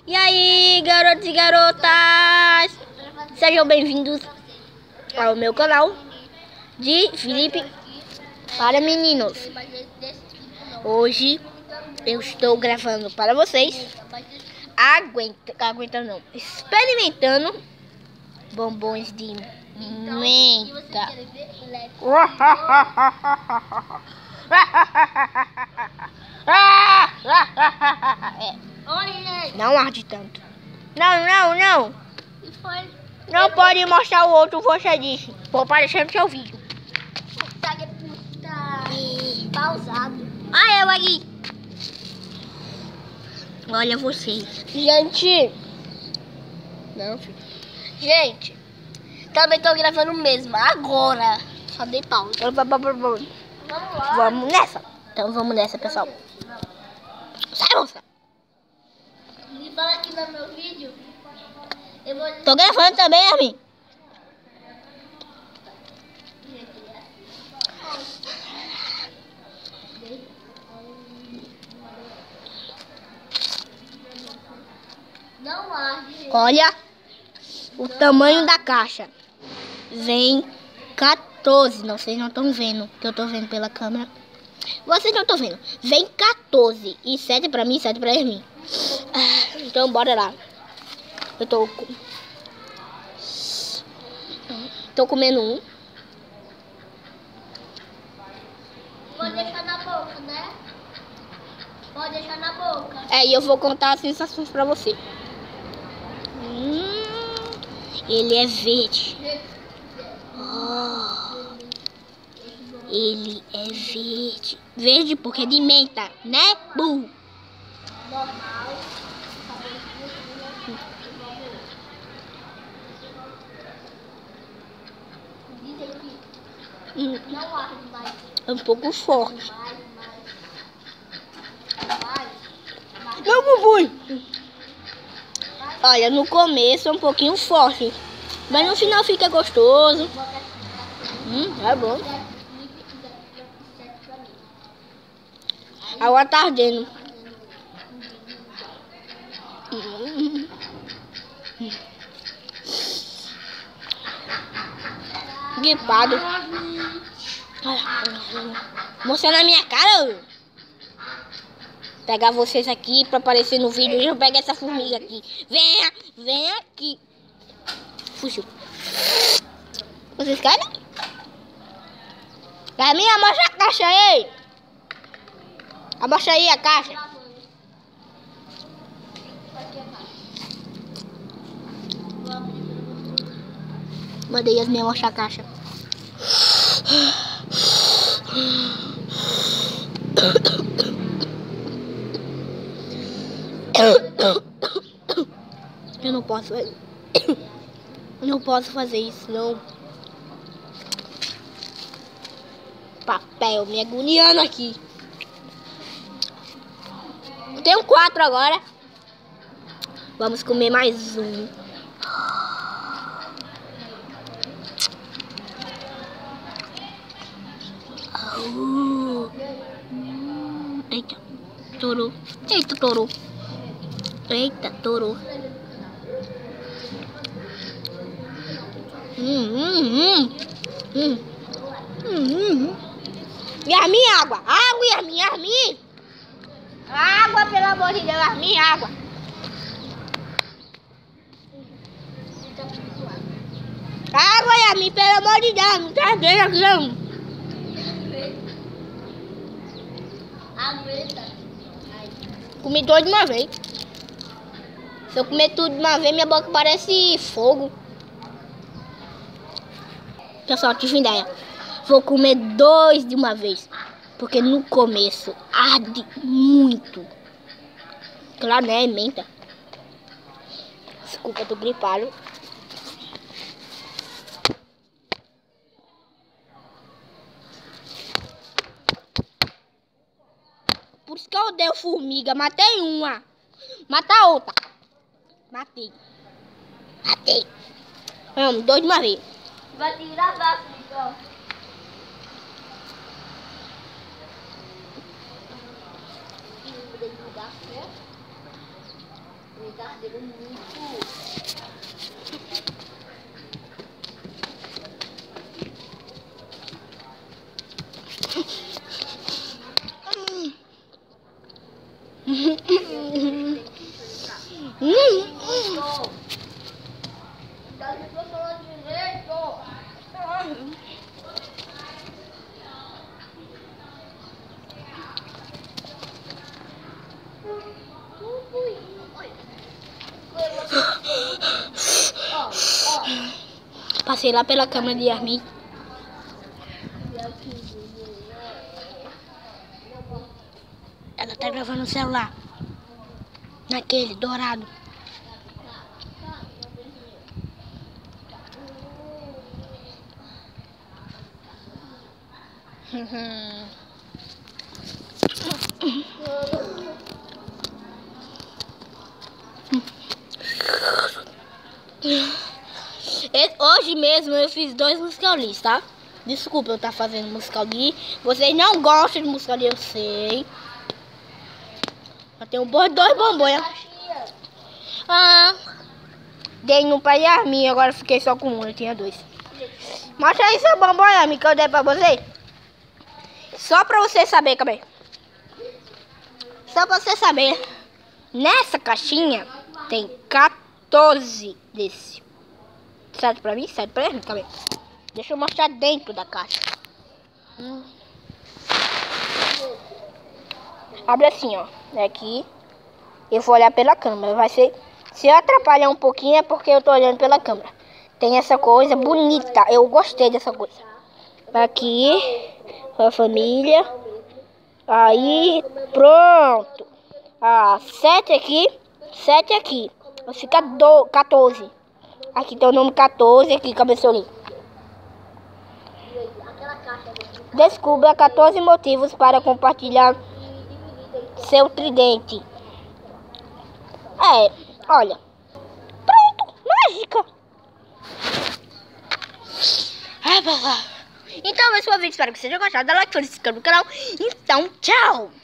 E aí, garotos e garotas, sejam bem-vindos ao meu canal de Felipe para meninos. Hoje eu estou gravando para vocês, experimentando bombons de menta. Não arde tanto. Não. Não pode mostrar o outro, você disse. Vou aparecer no seu vídeo. Pausado. Eu aqui. Olha vocês. Gente. Não, filho. Gente. Também tô gravando mesmo. Agora. Só dei pausa. Vamos lá. Vamos nessa. Então vamos nessa, pessoal. Sai, moça. Me fala aqui no meu vídeo. Eu vou... Tô gravando também, Armin. Não arde. Olha o tamanho da caixa. Vem 14. Não, vocês não estão vendo, que eu tô vendo pela câmera. Vocês não estão vendo. Vem 14. E 7 pra mim, 7 pra mim. Então bora lá. Eu tô comendo um. Pode deixar na boca, né? Pode deixar na boca. E eu vou contar as sensações pra você. Ele é verde. Ele é verde. Verde porque é de menta, né? Burro. Normal. Não arde mais. É um pouco forte. Mais. Não fui. Olha, no começo é um pouquinho forte, mas no final fica gostoso. É bom. Agora tá ardendo. Gripado. Mostrando na minha cara. Pegar vocês aqui pra aparecer no vídeo. Deixa eu pegar essa formiga aqui. Vem aqui. Fugiu. Vocês querem? Gaminha, mostra a caixa aí. Abaixa aí a caixa. Mandei as minhas mostrar a caixa. Eu não posso. Não posso fazer isso, não. Papel me agoniando aqui. Eu tenho 4 agora. Vamos comer mais um. Eita, torou. Eita, torou. Eita, torou. E a minha água? Água, e a minha. Água, pelo amor de Deus, a minha água. Água, e a minha, pelo amor de Deus, não tá vendo aqui, não. Comi tudo de uma vez. Se eu comer tudo de uma vez, minha boca parece fogo. Pessoal, tive uma ideia. Vou comer 2 de uma vez. Porque no começo arde muito. Claro, né? É menta. Desculpa, eu tô gripado. Por isso que eu odeio formiga. Matei uma. Mata a outra. Matei. Vamos, 2 de uma vez. Vai tirar a ó. Passei lá pela câmera de Yasmin. Ela tá gravando no celular. Naquele dourado. Hoje mesmo eu fiz 2 musicali, tá? Desculpa eu estar fazendo musicali. Vocês não gostam de musicali, eu sei. Eu tenho 2 bombons. Dei um pra Yasmin, agora fiquei só com 1, eu tinha 2. Mostra aí seu bombom, Yasmin, que eu dei pra você. Só pra você saber, cabelo. Só pra você saber. Nessa caixinha tem 14 desse. Certo pra mim? Certo pra mim, cabelo. Deixa eu mostrar dentro da caixa. Abre assim, ó. Aqui. Eu vou olhar pela câmera. Vai ser... Se eu atrapalhar um pouquinho é porque eu tô olhando pela câmera. Tem essa coisa bonita. Eu gostei dessa coisa. Aqui. A família. Aí. Pronto. 7 aqui. 7 aqui. Fica 14. Aqui tem o nome 14. Aqui, cabeçolinho. Descubra 14 motivos para compartilhar seu tridente. Olha. Pronto, mágica. Então, esse foi o vídeo. Espero que vocês tenham gostado. Dá like, se inscreva no canal. Então, tchau.